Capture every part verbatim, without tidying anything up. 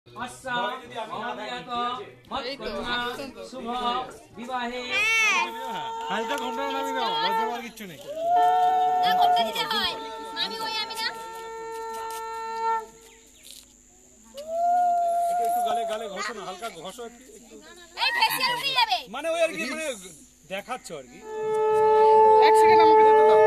হালকা ঘন্টা নামি দাও, লজ্জা পাওয়ার কিচ্ছু নেই। না ঘন্টা দিতে হয়। মামি ওই আমি না। একটু একটু গালে গালে ঘষো না, হালকা ঘষো একটু। এই ফেসিয়াল উঠে যাবে। মানে ওই আর কি মানে দেখাচ্ছ আর কি। এক সেকেন্ড আমাকে যেতে দাও।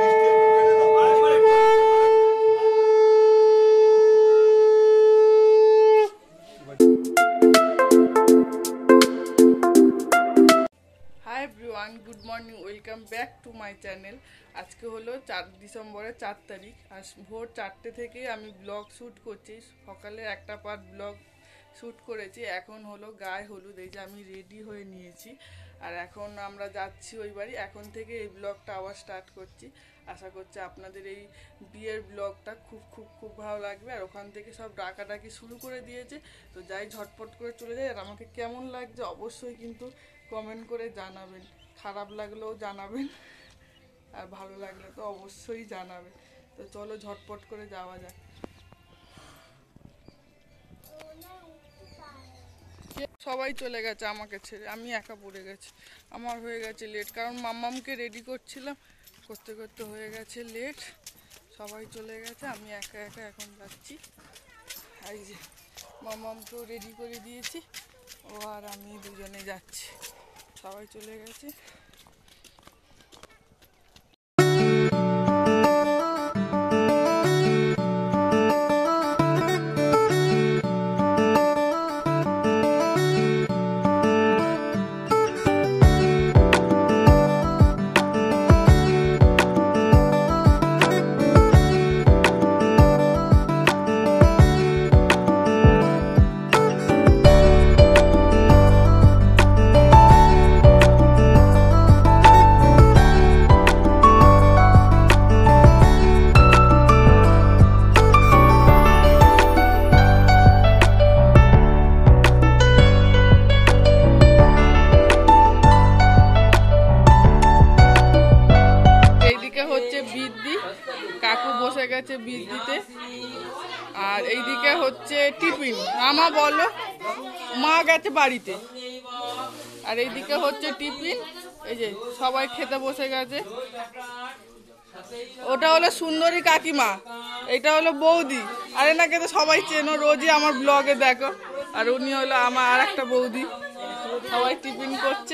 Hi everyone, good morning, welcome back to my channel. আজকে হলো চার ডিসেম্বরের চার তারিখ। আর ভোর চারটে থেকে আমি ব্লগ শ্যুট করছি। সকালে একটা পার্ট ব্লগ শ্যুট করেছি। এখন হলো গায়ে হলুদ। এই যে আমি রেডি হয়ে নিয়েছি, আর এখন আমরা যাচ্ছি ওই বাড়ি। এখন থেকে এই ব্লগটা আবার স্টার্ট করছি। আশা করছি আপনাদের এই বিয়ের ব্লগটা খুব খুব খুব ভালো লাগবে। আর ওখান থেকে সব ডাকাডাকি শুরু করে দিয়েছে, তো যাই ঝটপট করে চলে যাই। আর আমাকে কেমন লাগছে অবশ্যই কিন্তু কমেন্ট করে জানাবেন। খারাপ লাগলেও জানাবেন, আর ভালো লাগলে তো অবশ্যই জানাবেন। তো চলো ঝটপট করে যাওয়া যাক। সবাই চলে গেছে আমাকে ছেড়ে, আমি একা পড়ে গেছি। আমার হয়ে গেছে লেট, কারণ মাম্মামকে রেডি করছিলাম, করতে করতে হয়ে গেছে লেট। সবাই চলে গেছে, আমি একা একা এখন যাচ্ছি। এই যে মাম্মামকেও রেডি করে দিয়েছি, ও আর আমি দুজনে যাচ্ছি। সবাই চলে গেছে। কাকু বসে গেছে বীজ দিতে, আর এইদিকে হচ্ছে টিফিন। মামা বলো, মা গেছে বাড়িতে, আর এইদিকে হচ্ছে টিফিন। এই যে সবাই খেতে বসে গেছে। ওটা হলো সুন্দরী কাকিমা, এটা হলো বৌদি। আর এনাকে তো সবাই চেনো, রোজই আমার ব্লগে দেখো। আর উনি হলো আমার আর একটা বৌদি। সবাই টিফিন করছে।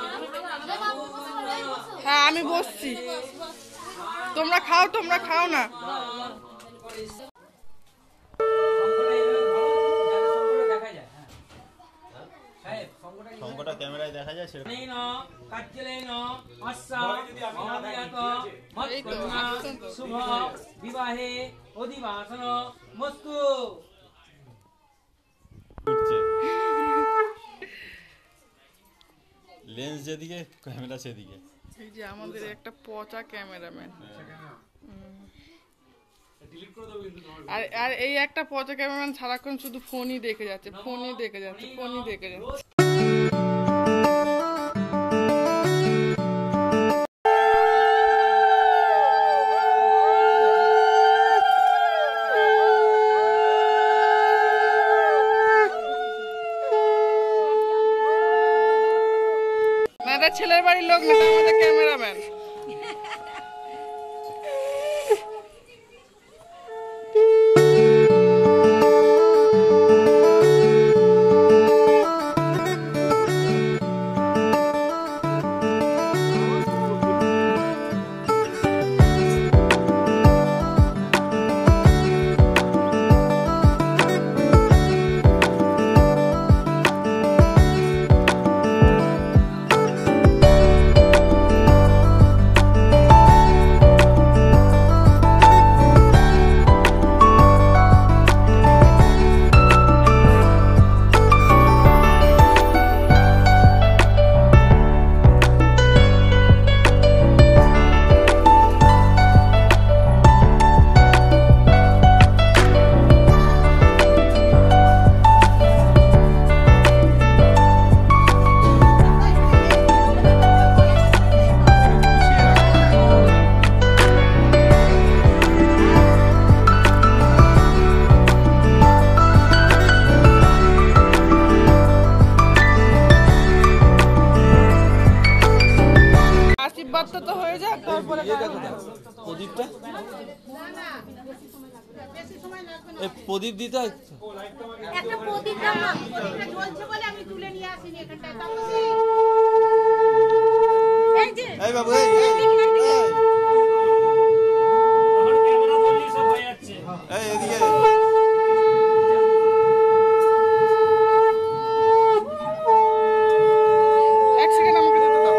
হ্যাঁ আমি বসছি, তোমরা খাও, তোমরা খাও না। সংকটা ক্যামেরায় দেখা যায় সেটা। শুভ বিবাহে অধিবাসন মস্তু। লেন্স যেদিকে, ক্যামেরা সেদিকে। এই যে আমাদের একটা পচা ক্যামেরাম্যান, আর আর এই একটা পচা ক্যামেরাম্যান সারাক্ষণ শুধু ফোনই দেখে যাচ্ছে, ফোনই দেখে যাচ্ছে, ফোনই দেখে যাচ্ছে। ছেলের বাড়ির লোক না, আমাদের ক্যামেরাম্যান। প্রদীপটা এই প্রদীপ দিতে একটা প্রদীপ দাও না। জ্বলছে বলে আমি তুলে নিয়ে আসিনি এখানটায়। এই যে এই বাবু এই এই ক্যামেরা ধরলেই সব হয়ে যাচ্ছে। এই এদিকে এক সেকেন্ড আমাকে যেতে দাও।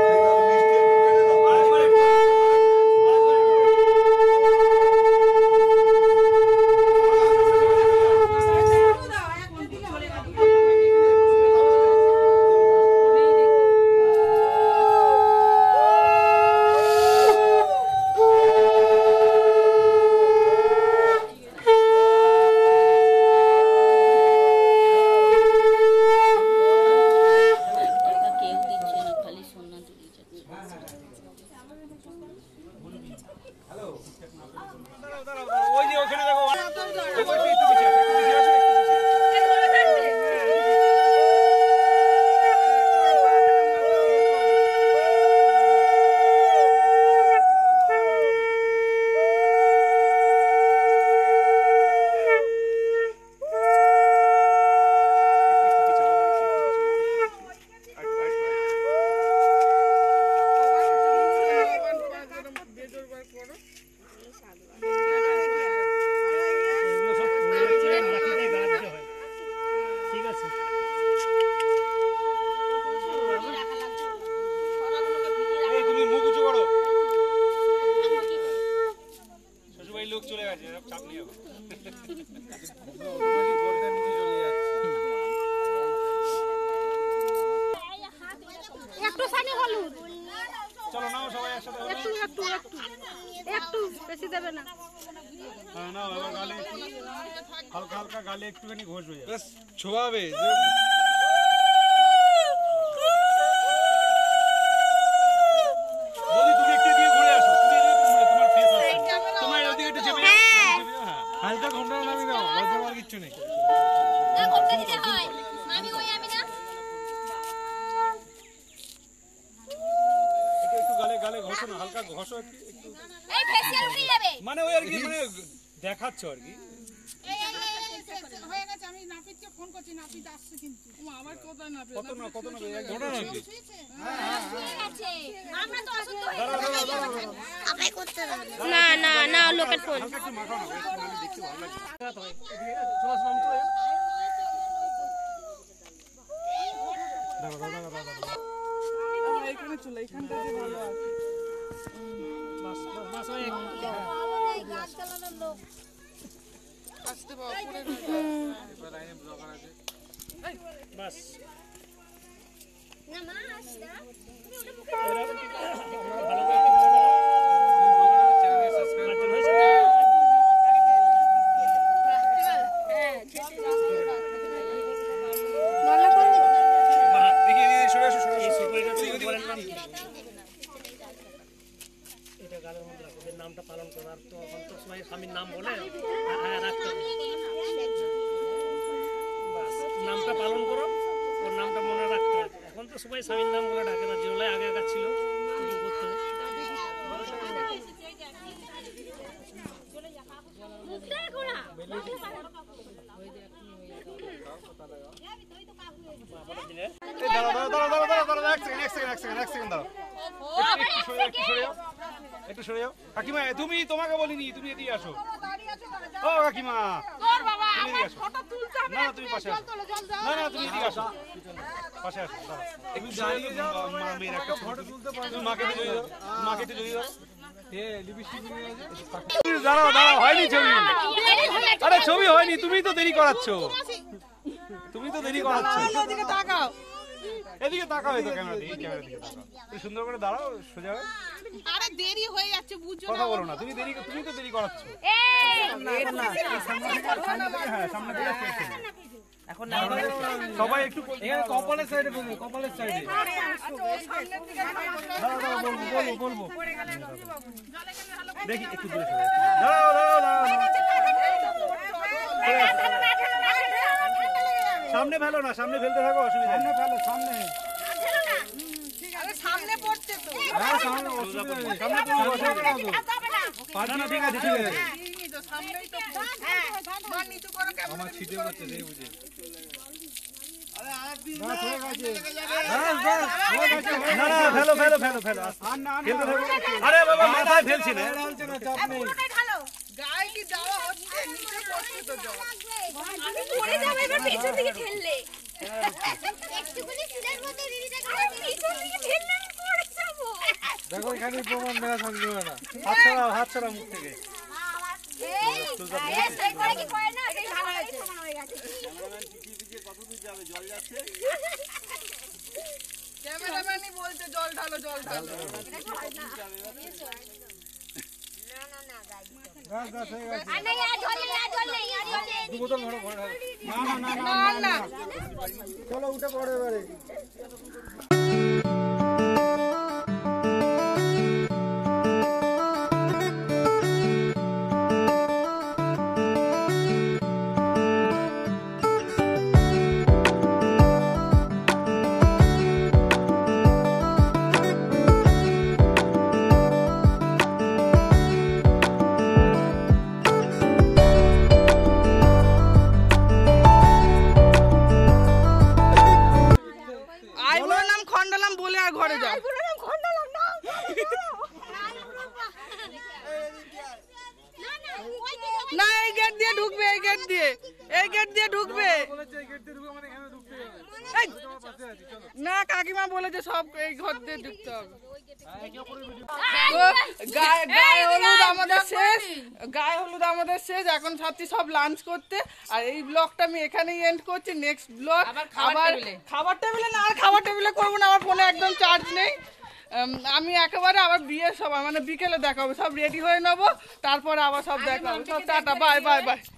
ওই যে ওখানে দেখো একটু পিছিয়ে একটু পিছিয়ে আসো একটু পিছিয়ে লোক চলে গেছে চাপ নিয়ে একটু সানি হলুদ চলো নাও সবাই একসাথে একটু একটু একটু একটু বেশি দেবে না। হ্যাঁ নাও এবার গালে একটু হালকা হালকা গালে একটুখানি ঘষ হয়ে যাবে ছোঁয়াবে হালকা ঘন্টা নামি দাও লজ্জা পাওয়ার কিচ্ছু নেই না ঘন্টা দিতে হয় মামি ওই আমি না একটু একটু গালে গালে ঘষো না হালকা ঘষো একটু একটু এই ফেসিয়াল উঠে যাবে মানে ওই আর কি মানে দেখাচ্ছ আর কি এই এই এই হয়ে গেছে। আমি নাপিতকে ফোন করছি, নাপিত আসছে কিন্তু। আমার কথা না কত না কত না এক ঘন্টা নাকি ঠিক আছে আমরা তো অসুস্থ হয়ে দাঁড়াও দাঁড়াও দাঁড়াও আপনি করতে দাও না না না লোকের ফোন। হালকা একটু মাখাও না একটু মানে দেখতে ভালো লাগছে দাঁড়াও দাঁড়াও দাঁড়াও দাঁড়াও এখানে চলে এখানটাতে ভালো আছে। বাস বাস হয়ে ভালো নেই গাছ চালানোর লোক আসতে বাবা পড়ে লাইনে ব্লগার আছে বাস না মা আসছে তুমি ওটা মুখে চ্যানেলে সাবস্ক্রাইব করুন দেখি দেখি সরে আসো সরে আসো এটা গালের মধ্যে রাখো, ওদের নামটা পালন করার তো এখন তো সবাই স্বামীর নাম বলে হ্যাঁ রাখতে হবে। বাস নামটা পালন করো, ওর নামটা মনে রাখতে হবে। এখন তো সবাই স্বামীর নাম বলে ডাকে না, যেগুলো আগে আগে ছিল তবু করতে হবে। মুখটা ঘোরা দাঁড়াও দাঁড়াও দাঁড়াও দাঁড়াও দাঁড়াও এক সেকেন্ড এক সেকেন্ড এক সেকেন্ড এক সেকেন্ড দাঁড়াও একটু সরে যাও, একটু সরে যাও একটু সরে যাও কাকিমা তুমি তোমাকে বলিনি তুমি এদিকে আসো ও কাকিমা তুমি এদিকে আসো না না তুমি পাশে আসো না না তুমি এদিকে আসো পাশে আসো দাঁড়াও একটু দাঁড়িয়ে যাও মা মেয়ের একটা ফটো তুলতে পারো তুমি মাকে একটু জড়িয়ে দাও মাকে একটু জড়িয়ে দাও এ লিপস্টিক নিয়ে এসে দাঁড়াও দাঁড়াও হয়নি ছবি আরে ছবি হয়নি তুমি তো দেরি করাচ্ছ তুমি তো দেরি করাচ্ছ এদিকে তাকাও এদিকে তাকাও এই তো ক্যামেরা দিকে ক্যামেরা দিকে তাকাও তুমি সুন্দর করে দাঁড়াও সোজা হয়ে আরে দেরি হয়ে যাচ্ছে বুঝছো কথা বলো না তুমি দেরি তুমি তো দেরি করাচ্ছ হ্যাঁ সামনে থেকে স্টেজ এখন সবাই একটু এখানে কপালের সাইডে বলবো কপালের সাইডে দাঁড়াও দাঁড়াও বলবো বলবো বলবো দেখি একটু দূরে সরে দাঁড়াও দাঁড়াও দাঁড়াও সামনে ফেলো না সামনে ফেলতে থাকো অসুবিধা সামনে ফেলো সামনে আরে সামনে পড়ছে তো হ্যাঁ সামনে অসুবিধা নেই সামনে তুমি বসে পারবে না ঠিক আছে ঠিক আছে এই তো সামনেই তো হ্যাঁ মা নিচু করো কেমন আমার ছিটে পড়ছে সেই বুঝে বাস হয়ে গেছে বাস বাস হয়ে গেছে না না ফেলো ফেলো ফেলো ফেলো আর না আরে বাবা মাথায় ফেলছি না ফেলছে না চাপ নেই গায়ে কি যাওয়া হচ্ছে নিচে পড়ছে তো জল আমি পড়ে যাবো এবার পেছন দিকে ঠেললে একটুখানি সিলের মতো দিদিটা করে পেছন দিকে ঠেললে আমি পড়ে যাবো দেখো এখানে প্রমাণ দেওয়া থাকবে না হাত ছাড়াও হাত ছাড়াও মুখ থেকে এই এই সেই করে কি করে না এই ভালো হয়েছে সমান হয়ে গেছে ক্যামেরাম্যানই বলছে জল ঢালো জল ঢালো বাস বাস হয়ে গেছে আর না আর জল নেই আর জল নেই আর জল নেই দু বোতল ভরো ভরে না না না না না চলো উঠে পড়ো এবারে আই বলে নাম খন্ডালাম বলে আর ঘরে যাও পুরো নাম খন্ডালাম না না না ওই দিকে না এই গেট দিয়ে ঢুকবে এই গেট দিয়ে এই গেট দিয়ে ঢুকবে বলেছে এই গেট দিয়ে ঢুকে আমাদের এখানে ঢুকতে হবে এই, তোমার পাশে আছি চলো না কাকিমা বলেছে সব এই ঘর দিয়ে ঢুকতে হবে তো গায়ে গায়ে হলুদ আমাদের শেষ গায়ে হলুদ আমাদের শেষ এখন ছাত্রী সব লাঞ্চ করতে আর এই ব্লগটা আমি এখানেই এন্ড করছি নেক্সট ব্লগ আবার খাবার টেবিলে না আর খাবার টেবিলে করবো না আমার ফোনে একদম চার্জ নেই উম, আমি একেবারে আবার বিয়ের সবাই মানে বিকেলে দেখা হবে সব রেডি হয়ে নেবো তারপরে আবার সব দেখা হবে সব টাটা বাই বাই বাই